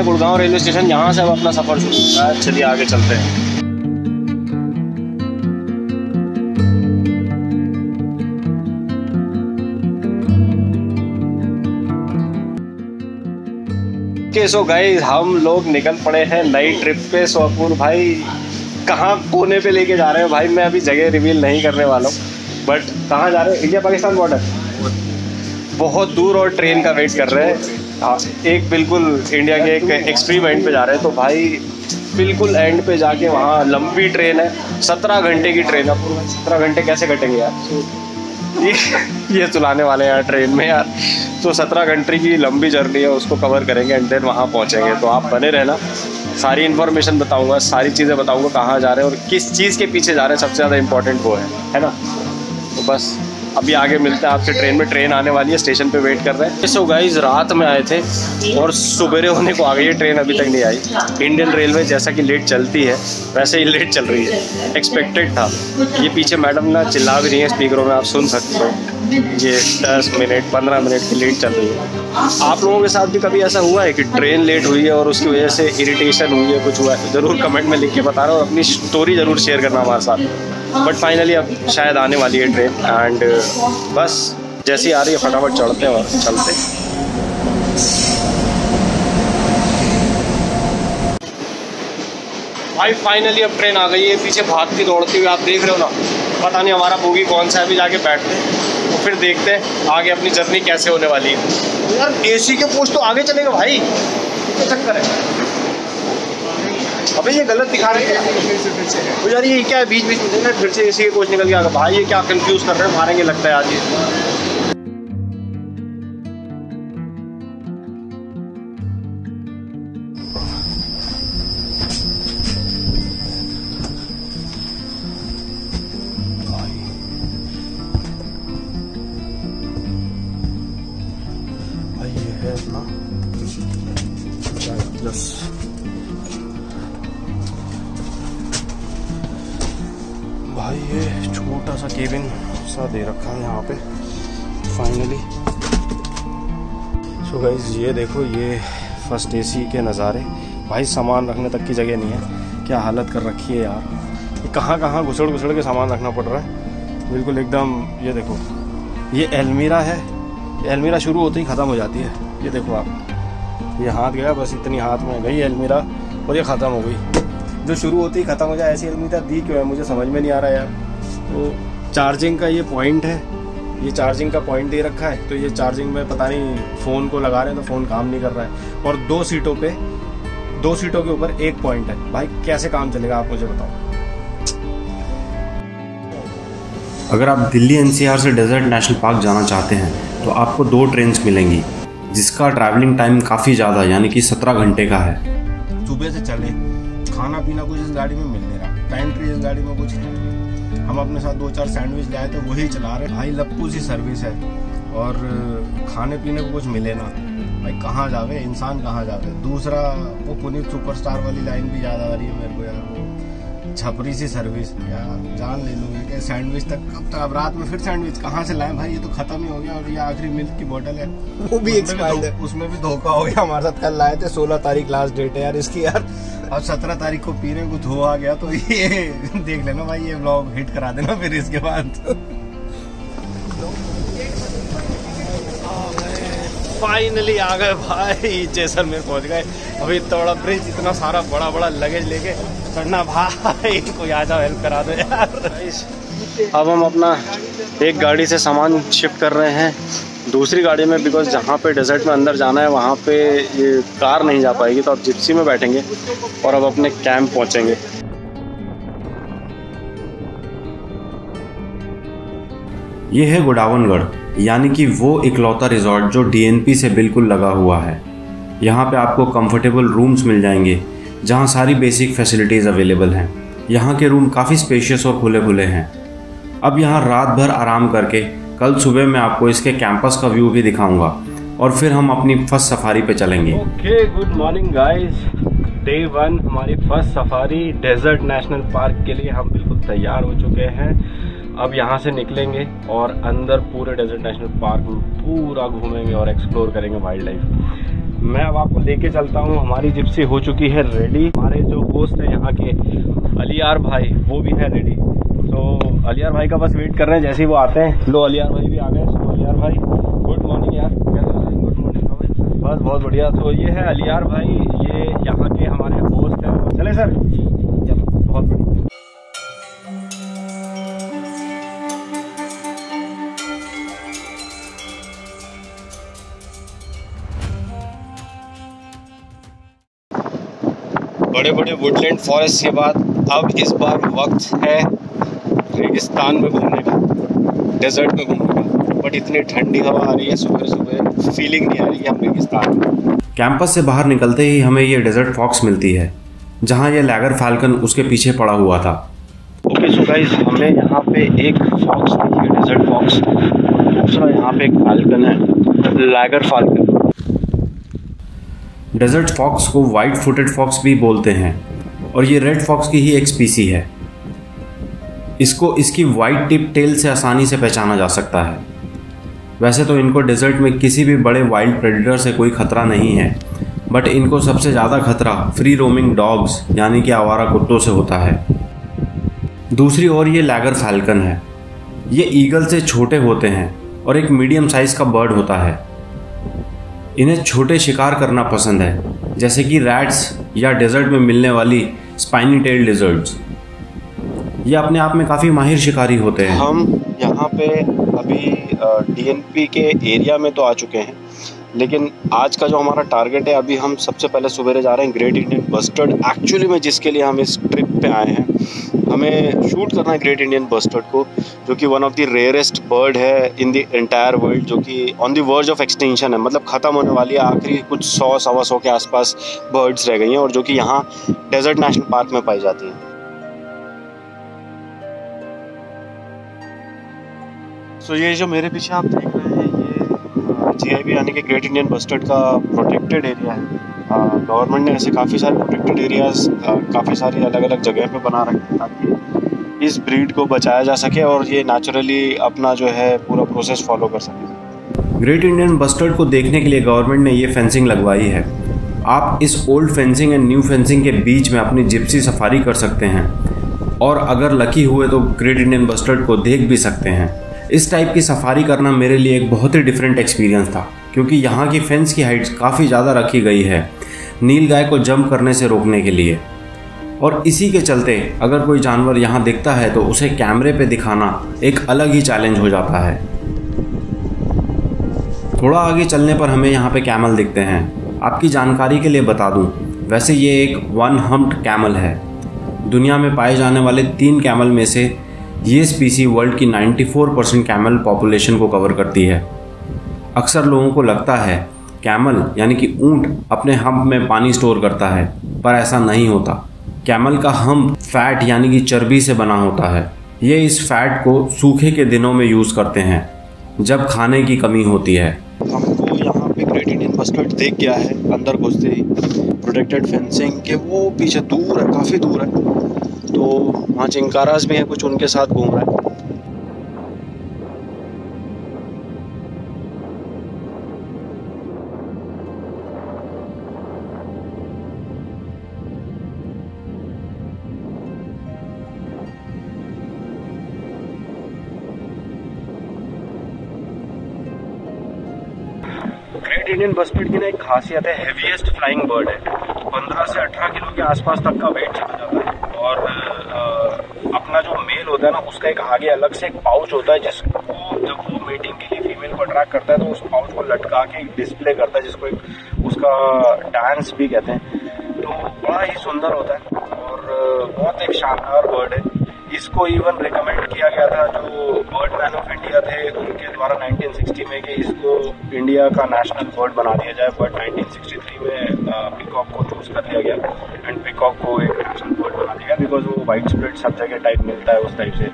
Gurgaon railway station, यहाँ से अब अपना सफ़र शुरू होता है। चलिए आगे चलते हैं। सो गाइस, हम लोग निकल पड़े हैं नई ट्रिप पे। सो अपूर्व भाई कहाँ कोने पे लेके जा रहे हो भाई? मैं अभी जगह रिवील नहीं करने वाला हूँ, बट कहाँ जा रहे हो? इंडिया पाकिस्तान बॉर्डर, बहुत दूर, और ट्रेन का वेट कर रहे हैं। हाँ, एक बिल्कुल इंडिया के एक एक्सट्रीम एंड पे जा रहे हैं। तो भाई बिल्कुल एंड पे जाके वहाँ लंबी ट्रेन है, 17 घंटे की ट्रेन है। 17 घंटे कैसे कटेंगे यार? ये चलाने वाले हैं ट्रेन में यार। तो 17 घंटे की लंबी जर्नी है, उसको कवर करेंगे एंड देन वहाँ पहुँचेंगे। तो आप बने रहना, सारी इन्फॉर्मेशन बताऊँगा, सारी चीज़ें बताऊँगा, कहाँ जा रहे हैं और किस चीज़ के पीछे जा रहे हैं। सबसे ज़्यादा इंपॉर्टेंट वो है ना। तो बस अभी आगे मिलते हैं आपसे ट्रेन में। ट्रेन आने वाली है, स्टेशन पे वेट कर रहे हैं। सो गाइस, रात में आए थे और सुबेरे होने को आ गई है, ट्रेन अभी तक नहीं आई। इंडियन रेलवे जैसा कि लेट चलती है वैसे ही लेट चल रही है, एक्सपेक्टेड था। ये पीछे मैडम ना चिल्ला भी रही है स्पीकरों में, आप सुन सकते हो। ये 10 मिनट 15 मिनट की लेट चल रही है। आप लोगों के साथ भी कभी ऐसा हुआ है कि ट्रेन लेट हुई है और उसकी वजह से इरिटेशन हुई है, कुछ हुआ है? ज़रूर कमेंट में लिख के बता रहा हूँ, अपनी स्टोरी ज़रूर शेयर करना हमारे साथ। बट फाइनली अब शायद आने वाली है ट्रेन एंड बस जैसी आ रही है फटाफट चढ़ते हैं और चलते हैं। भाई फाइनली अब ट्रेन आ गई है, पीछे भागती दौड़ती हुई, आप देख रहे हो ना। पता नहीं हमारा बोगी कौन सा है, अभी जाके बैठते हैं तो फिर देखते हैं आगे अपनी जर्नी कैसे होने वाली है। यार एसी के पोस्ट तो आगे चलेगा भाई, क्या चक्कर है? अबे ये गलत दिखा रहे हैं तो यार, ये क्या है बीच बीच में फिर से एसी के कोच निकल के आ गया भाई। ये क्या कंफ्यूज कर रहे हैं, मारेंगे लगता है आज ये। भाई ये है अपना प्लस। भाई ये छोटा सा केबिन सा दे रखा है यहाँ पे फाइनली। सो गाइस, ये देखो, ये फर्स्ट एसी के नज़ारे। भाई सामान रखने तक की जगह नहीं है, क्या हालत कर रखी है यार। कहाँ कहाँ घुसड़ के सामान रखना पड़ रहा है बिल्कुल एकदम। ये देखो, ये अलमीरा है, अलमीरा शुरू होते ही ख़त्म हो जाती है। ये देखो आप, ये हाथ गया, बस इतनी हाथ में गई अलमीरा और ये ख़त्म हो गई। जो शुरू होते ही ख़त्म हो जाए ऐसी अलमीरा दी क्यों है, मुझे समझ में नहीं आ रहा यार। तो चार्जिंग का ये पॉइंट है, ये चार्जिंग का पॉइंट दे रखा है। तो ये चार्जिंग में पता नहीं फ़ोन को लगा रहे हैं तो फ़ोन काम नहीं कर रहा है। और 2 सीटों के ऊपर एक पॉइंट है। भाई कैसे काम चलेगा, आप मुझे बताओ। अगर आप दिल्ली NCR से डेजर्ट नेशनल पार्क जाना चाहते हैं तो आपको 2 ट्रेन्स मिलेंगी, जिसका ट्रैवलिंग टाइम काफ़ी ज़्यादा यानी कि 17 घंटे का है। सुबह से चले, खाना पीना कुछ इस गाड़ी में मिल नहीं रहा, पेंट्री इस गाड़ी में कुछ है। हम अपने साथ 2-4 सैंडविच लाए थे, वही चला रहे। भाई लप्पू सी सर्विस है और खाने पीने को कुछ मिले ना। भाई कहाँ जावे इंसान, कहाँ जावे। दूसरा वो पुनीत सुपरस्टार वाली लाइन भी याद आ रही है मेरे को यार, वो छपरी सी सर्विस यार, जान ले लूँगी कि सैंडविच तक कब तक। अब रात में फिर सैंडविच कहाँ से लाएं भाई, ये तो खत्म ही हो गया। और ये आखिरी मिल्क की बोतल है, वो भी एक्सपायर्ड है, उसमें भी धोखा हो गया हमारे साथ। कल लाए थे, 16 तारीख लास्ट डेट है यार इसकी यार, और 17 तारीख को पी रहे, कुछ हुआ गया। तो ये देख लेना भाई, ये व्लॉग हिट करा देना फिर इसके बाद। फाइनली आ गए भाई, जैसलमेर पहुंच गए। अभी इतना बड़ा ब्रिज, इतना सारा बड़ा बड़ा लगेज लेके चढ़ना, भाई कोई आ जाओ हेल्प करा दो यार। अब हम अपना एक गाड़ी से सामान शिफ्ट कर रहे हैं दूसरी गाड़ी में, बिकॉज जहाँ पे डेजर्ट में अंदर जाना है वहाँ पे ये कार नहीं जा पाएगी। तो अब जिप्सी में बैठेंगे और अब अपने कैंप पहुँचेंगे। ये है गोडावनगढ़, यानी कि वो इकलौता रिजॉर्ट जो DNP से बिल्कुल लगा हुआ है। यहाँ पे आपको कंफर्टेबल रूम्स मिल जाएंगे जहाँ सारी बेसिक फैसिलिटीज़ अवेलेबल हैं। यहाँ के रूम काफ़ी स्पेशियस और खुले खुले हैं। अब यहाँ रात भर आराम करके कल सुबह मैं आपको इसके कैंपस का व्यू भी दिखाऊंगा और फिर हम अपनी फर्स्ट सफारी पे चलेंगे। Okay, good morning guys. Day 1 हमारी first safari desert national park के लिए हम बिल्कुल तैयार हो चुके हैं। अब यहाँ से निकलेंगे और अंदर पूरे डेजर्ट नेशनल पार्क में पूरा घूमेंगे और एक्सप्लोर करेंगे वाइल्ड लाइफ। मैं अब आपको लेके चलता हूँ। हमारी जिप्सी हो चुकी है रेडी। हमारे जो होस्ट है यहाँ के अलियार भाई, वो भी है रेडी। तो अलियार भाई का बस वेट कर रहे हैं, जैसे ही वो आते हैं। लो अलियार भाई भी आ गए। सो अलियार भाई गुड मॉर्निंग यार, कैसे हो? Good morning. बस बहुत बढ़िया। तो ये है अलियार भाई, ये यहाँ के हमारे होस्ट हैं। चले सर, बहुत बढ़िया। बड़े बड़े वुडलैंड फॉरेस्ट के बाद अब इस बार वक्त है रेगिस्तान में घूमने का, डेजर्ट में घूमने का। बट इतनी ठंडी हवा आ रही है, सुबह सुबह फीलिंग नहीं आ रही है हम रेगिस्तान में। कैंपस से बाहर निकलते ही हमें ये डेजर्ट फॉक्स मिलती है, जहाँ ये लैगर फाल्कन उसके पीछे पड़ा हुआ था। ओके सो गाइस, हमें यहाँ पे एक फॉक्स दिखी है, डेजर्ट फॉक्स। दूसरा यहाँ पे एक फाल्कन है, लैगर फाल्कन। डेजर्ट फॉक्स को वाइट फुटेड फॉक्स भी बोलते हैं और ये रेड फॉक्स की ही एक स्पीसी है। इसको इसकी वाइट टिप टेल से आसानी से पहचाना जा सकता है। वैसे तो इनको डेजर्ट में किसी भी बड़े वाइल्ड प्रेडेटर से कोई खतरा नहीं है, बट इनको सबसे ज़्यादा खतरा फ्री रोमिंग डॉग्स यानी कि आवारा कुत्तों से होता है। दूसरी ओर ये लैगर फाल्कन है। ये ईगल से छोटे होते हैं और एक मीडियम साइज़ का बर्ड होता है। इन्हें छोटे शिकार करना पसंद है, जैसे कि रैट्स या डेजर्ट में मिलने वाली स्पाइनी टेल लिजर्ड्स। ये अपने आप में काफ़ी माहिर शिकारी होते हैं। हम यहाँ पे अभी डीएनपी के एरिया में तो आ चुके हैं, लेकिन आज का जो हमारा टारगेट है, अभी हम सबसे पहले सवेरे जा रहे हैं ग्रेट इंडियन बस्टर्ड। एक्चुअली में जिसके लिए हम इस ट्रिप पे आए हैं, हमें शूट करना है ग्रेट इंडियन बस्टर्ड को, जो कि one of the rarest bird है इन द एंटायर वर्ल्ड, जो कि on the verge of extinction है, मतलब ख़त्म होने वाली है। आखिरी कुछ 100-125 के आसपास बर्ड्स रह गई हैं, और जो कि यहाँ डेजर्ट नेशनल पार्क में पाई जाती हैं। सो ये जो मेरे पीछे आप देख रहे हैं, ये जीआईबी यानी कि ग्रेट इंडियन बस्टर्ड का प्रोटेक्टेड एरिया है। गवर्नमेंट ने ऐसे काफ़ी सारे प्रोटेक्टेड एरियाज़ काफ़ी सारी अलग अलग जगह पे बना रखे हैं, ताकि इस ब्रीड को बचाया जा सके और ये नेचुरली अपना जो है पूरा प्रोसेस फॉलो कर सके। ग्रेट इंडियन बस्टर्ड को देखने के लिए गवर्नमेंट ने ये फेंसिंग लगवाई है। आप इस old fencing and new fencing के बीच में अपनी जिप्सी सफारी कर सकते हैं, और अगर लकी हुए तो ग्रेट इंडियन बस्टर्ड को देख भी सकते हैं। इस टाइप की सफारी करना मेरे लिए एक बहुत ही डिफरेंट एक्सपीरियंस था, क्योंकि यहाँ की फेंस की हाइट काफ़ी ज़्यादा रखी गई है नील गाय को जंप करने से रोकने के लिए। और इसी के चलते अगर कोई जानवर यहाँ दिखता है तो उसे कैमरे पे दिखाना एक अलग ही चैलेंज हो जाता है। थोड़ा आगे चलने पर हमें यहाँ पे कैमल दिखते हैं। आपकी जानकारी के लिए बता दूँ, वैसे ये एक वन हम्प्ड कैमल है। दुनिया में पाए जाने वाले 3 कैमल में से ये स्पीसी वर्ल्ड की 94% कैमल पॉपुलेशन को कवर करती है। अक्सर लोगों को लगता है कैमल यानी कि ऊंट अपने हम्प में पानी स्टोर करता है, पर ऐसा नहीं होता। कैमल का हम्प फैट यानी कि चर्बी से बना होता है। ये इस फैट को सूखे के दिनों में यूज़ करते हैं, जब खाने की कमी होती है। हमको यहाँ पे ग्रेट इंडियन बस्टर्ड दिख गया है अंदर घुसते ही। प्रोटेक्टेड फेंसिंग के वो पीछे दूर है, काफ़ी दूर है, तो वहाँ चिंकारास भी है, कुछ उनके साथ घूम रहा है। ग्रेट इंडियन बस्टर्ड की ना एक खासियत है, हेवीएस्ट फ्लाइंग बर्ड है। 15 से 18 किलो के आसपास तक का वेट चला जाता है। और अपना जो मेल होता है ना, उसका एक आगे अलग से एक पाउच होता है, जिसको जब वो मीटिंग के लिए फीमेल को अट्रैक्ट करता है तो उस पाउच को लटका के डिस्प्ले करता है, जिसको एक उसका डांस भी कहते हैं। तो बड़ा ही सुंदर होता है और बहुत एक शानदार बर्ड है। इसको इवन रिकमेंड किया गया था, जो बर्डमैन ऑफ इंडिया थे उनके द्वारा 1960 में, कि इसको इंडिया का नेशनल बर्ड बना दिया जाए। बट 1963 में पिकॉक को चूज कर लिया गया एंड पिकॉक को एक नेशनल बर्ड बना दिया गया, बिकॉज वो वाइड स्प्रेड सब जगह टाइप मिलता है उस टाइप से।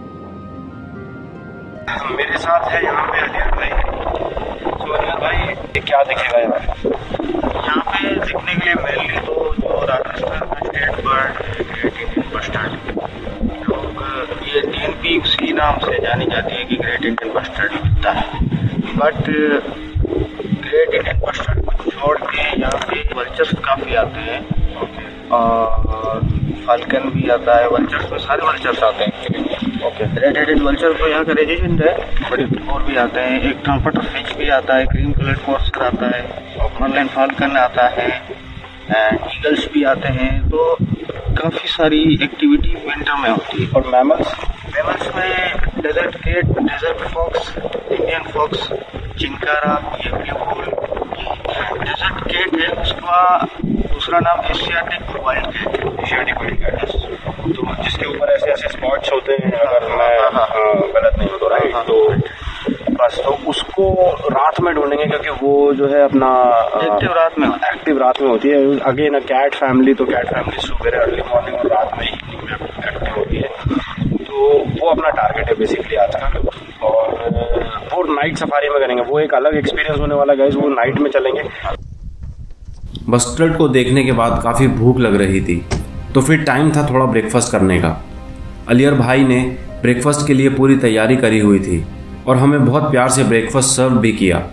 मेरे साथ है यहाँ पे अलियार भाई। तो अलियार भाई, क्या दिखेगा यहाँ पे दिखने के लिए मेनली तो जो राजस्थान का state bird great Indian bustard, लोग ये DNP उसकी नाम से जानी जाती है कि ग्रेट इंडियन बस्टर्ड दिखता है, बट ग्रेट इंडियन बस्टर्ड को छोड़ के यहाँ पे वल्चर्स काफ़ी आते हैं और फाल्कन भी आता है। वल्चर्स में सारे वल्चर्स आते हैं। ओके, रेड हेडेड वल्चर तो यहाँ का रेजिडेंट है, बट और भी आते हैं। एक ट्रम्पेटर फिंच भी आता है, क्रीम कलर कॉर्सर आता है, मर्लिन फाल्कन आता है, एंड ईगल्स भी आते हैं। तो काफ़ी सारी एक्टिविटी विंटर में होती है। और मैमल्स में desert cat, desert fox, Indian fox, chinkara, ये ब्लू होल, डेजर्ट केट है, उसका दूसरा नाम एशियाटिक वाइल्ड केट है। एशियाटिक वाइल्ड कैट, तो जिसके ऊपर ऐसे ऐसे स्पॉट्स होते हैं, अगर मैं गलत नहीं हो तो राइट, तो बस तो उसको रात में ढूंढेंगे क्योंकि वो जो है अपना एक्टिव रात में होती है। अगेन कैट फैमिली, तो कैट फैमिली सुबह अर्ली मॉर्निंग और रात में इवनिंग में एक्टिव होती है, तो वो अपना टारगेट है बेसिकली आज का। और वो नाइट सफारी में करेंगे, वो एक अलग एक्सपीरियंस होने वाला गाइस, वो नाइट में चलेंगे। बस्टर्ड को देखने के बाद काफ़ी भूख लग रही थी, तो फिर टाइम था थोड़ा ब्रेकफास्ट करने का। अलियर भाई ने ब्रेकफास्ट के लिए पूरी तैयारी करी हुई थी और हमें बहुत प्यार से ब्रेकफास्ट सर्व भी किया।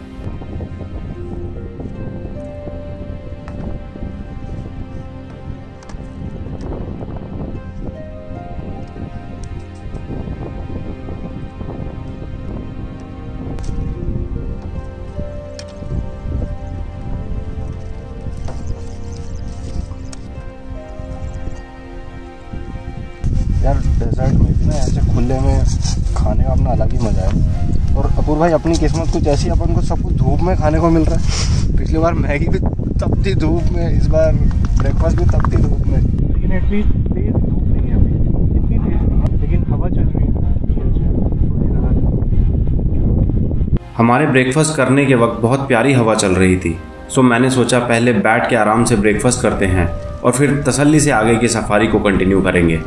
यार डेजर्ट में भी ना ऐसे खुले में खाने का अपना अलग ही मजा है। और अपूर्व भाई अपनी किस्मत कुछ ऐसी, अपन को सब कुछ धूप में खाने को मिल रहा है। पिछली बार मैगी भी तपती धूप में, इस बार ब्रेकफास्ट भी तपती धूप में, लेकिन एटलीस्ट तेज धूप नहीं है अभी, इतनी तेज नहीं है, लेकिन हवा चल रही है। हमारे ब्रेकफास्ट करने के वक्त बहुत प्यारी हवा चल रही थी, सो मैंने सोचा पहले बैठ के आराम से ब्रेकफास्ट करते हैं और फिर तसल्ली से आगे की सफारी को कंटिन्यू करेंगे।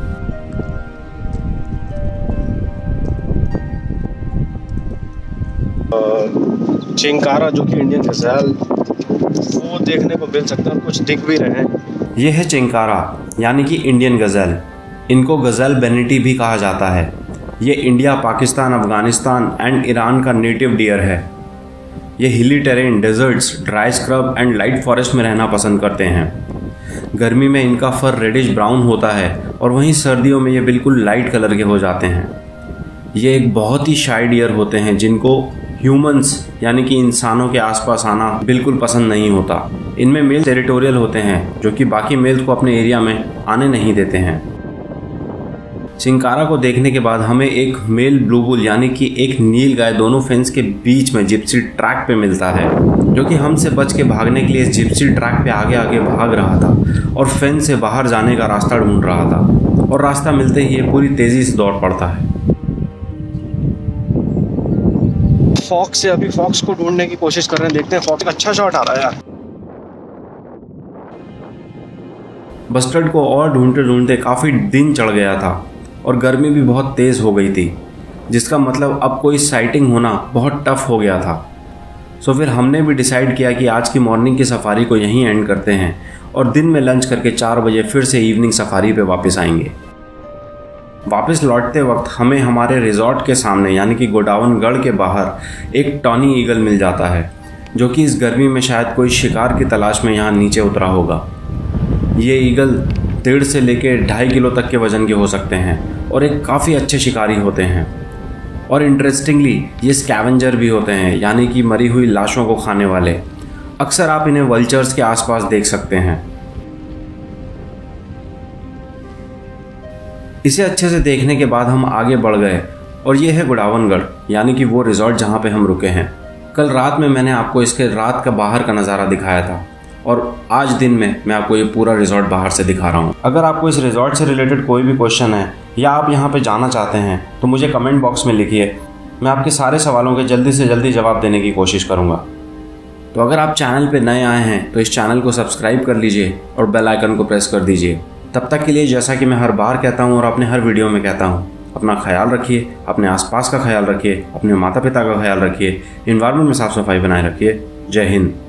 चिंकारा जो कि इंडियन गज़ल, वो देखने को मिल सकता है, कुछ दिख भी रहे हैं। ये है चिंकारा यानी कि इंडियन गज़ल। इनको गज़ल बेनिटी भी कहा जाता है। ये India, Pakistan, Afghanistan and Iran का नेटिव डियर है। ये hilly terrain, deserts, dry scrub and light forest में रहना पसंद करते हैं। गर्मी में इनका फर रेडिश ब्राउन होता है और वहीं सर्दियों में ये बिल्कुल लाइट कलर के हो जाते हैं। ये एक बहुत ही शाई डियर होते हैं जिनको ह्यूमंस यानी कि इंसानों के आसपास आना बिल्कुल पसंद नहीं होता। इनमें मेल टेरिटोरियल होते हैं जो कि बाकी मेल्स को अपने एरिया में आने नहीं देते हैं। चिंकारा को देखने के बाद हमें एक मेल ब्लूबुल यानी कि एक नील गाय दोनों फेंस के बीच में जिप्सी ट्रैक पे मिलता है, जो कि हमसे बच के भागने के लिए इस जिप्सी ट्रैक पे आगे आगे भाग रहा था और फेंस से बाहर जाने का रास्ता ढूंढ रहा था। और रास्ता मिलते ही ये पूरी तेजी से दौड़ पड़ता है। फॉक्स से अभी फॉक्स को ढूंढने की कोशिश कर रहे हैं, देखते हैं। फॉक्स अच्छा शॉट आ रहा है यार। बस्टर्ड को और ढूंढते ढूंढते काफ़ी दिन चढ़ गया था और गर्मी भी बहुत तेज़ हो गई थी, जिसका मतलब अब कोई साइटिंग होना बहुत टफ हो गया था। सो फिर हमने भी डिसाइड किया कि आज की मॉर्निंग की सफारी को यहीं एंड करते हैं और दिन में लंच करके 4 बजे फिर से इवनिंग सफारी पे वापस आएंगे। वापस लौटते वक्त हमें हमारे रिजॉर्ट के सामने यानी कि गोडावनगढ़ के बाहर एक टॉनी ईगल मिल जाता है, जो कि इस गर्मी में शायद कोई शिकार की तलाश में यहाँ नीचे उतरा होगा। ये ईगल 1.5 से लेकर 2.5 किलो तक के वजन के हो सकते हैं और एक काफ़ी अच्छे शिकारी होते हैं। और इंटरेस्टिंगली ये स्कैवेंजर भी होते हैं यानी कि मरी हुई लाशों को खाने वाले। अक्सर आप इन्हें वल्चर्स के आसपास देख सकते हैं। इसे अच्छे से देखने के बाद हम आगे बढ़ गए और ये है गोडावनगढ़ यानी कि वो रिजॉर्ट जहाँ पे हम रुके हैं। कल रात में मैंने आपको इसके रात का बाहर का नज़ारा दिखाया था और आज दिन में मैं आपको ये पूरा रिजॉर्ट बाहर से दिखा रहा हूँ। अगर आपको इस रिजॉर्ट से रिलेटेड कोई भी क्वेश्चन है या आप यहाँ पे जाना चाहते हैं तो मुझे कमेंट बॉक्स में लिखिए, मैं आपके सारे सवालों के जल्दी से जल्दी जवाब देने की कोशिश करूँगा। तो अगर आप चैनल पे नए आए हैं तो इस चैनल को सब्सक्राइब कर लीजिए और बेल आइकन को प्रेस कर दीजिए। तब तक के लिए जैसा कि मैं हर बार कहता हूँ और अपने हर वीडियो में कहता हूँ, अपना ख्याल रखिए, अपने आसपास का ख्याल रखिए, अपने माता पिता का ख्याल रखिए, एनवायरनमेंट में साफ सफाई बनाए रखिए। जय हिंद।